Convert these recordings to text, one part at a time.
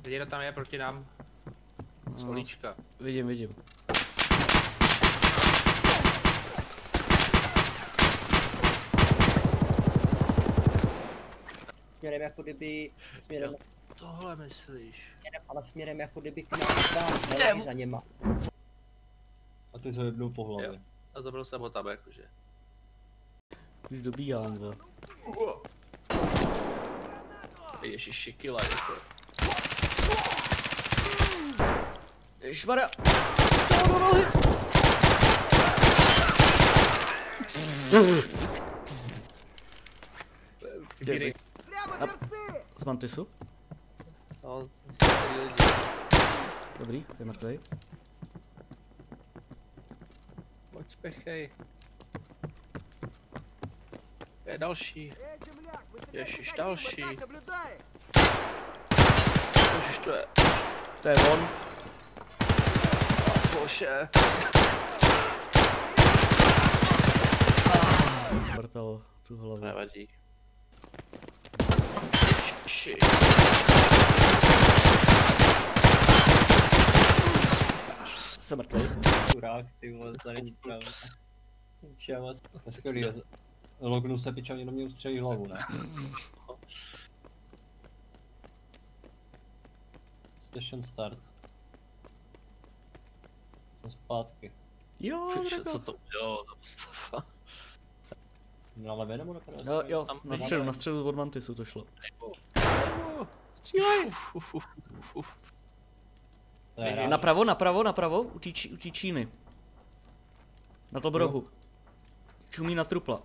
Někdo tam je proti nám. Solíčka. Vidím. Směrem jako kdyby, směrem, Tohle myslíš? ale směrem jako kdyby k nám za něma. A ty jsi ho jednou po hlavě. A zabil jsem ho tam jakože. Už dobíhám, vole. Ježiši, kila jako. Ježmarja! Co do nohy! Vybírej. Z Mantisu? No, Dobrý, je mrtvej. pojď spěchej. Je další. Ježiš, další. Ježiš, to je. To je on. Bože. Vrtalo tu hlavu. Nevadí. Ježiši. Jsem mrtvej. Kurák, ty vole, to není pravda. Čemas. To je skvělý. Lognu se piča, jenom mě ustřelí hlavu, ne? Station start. Jsem zpátky. Jo, Co to udělalo ta postava? Na levé nebo na pravé? jo, na středu od Mantisu to šlo. Střílej! To je hráč. Napravo, u té Číny. Na tom rohu. Čumí na trupla.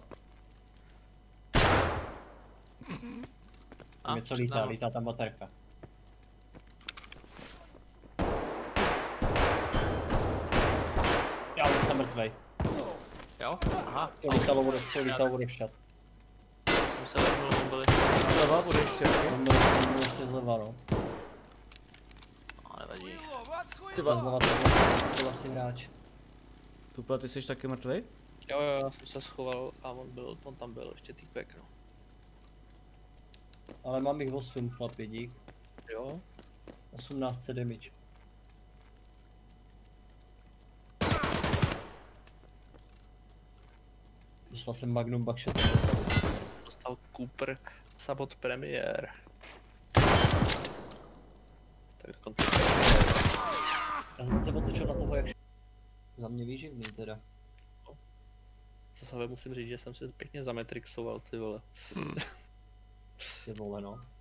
Tam něco lítá tam baterka. Já už jsem mrtvej. Jo? Aha. To lítalo odevšťat. Jsem se vrhnul, byli. Sleva bude ještě. On byl ještě zleva, no. A nevadí. Ty Zleva to byl asi hráč. Tupla, ty jsi taky mrtvej? Jo, já jsem se schoval a on tam byl, ještě týpek, no. Ale mám jich 8 chlapi, dík. Jo? 18 damage. Dostal jsem Magnum Buckshot. Dostal Cooper Sabot Premiér. Tak dokonce. Já jsem se otočil na toho, jak za mě výživný teda. Zase musím říct, že jsem se pěkně zametrixoval, ty vole. Ty vole, no.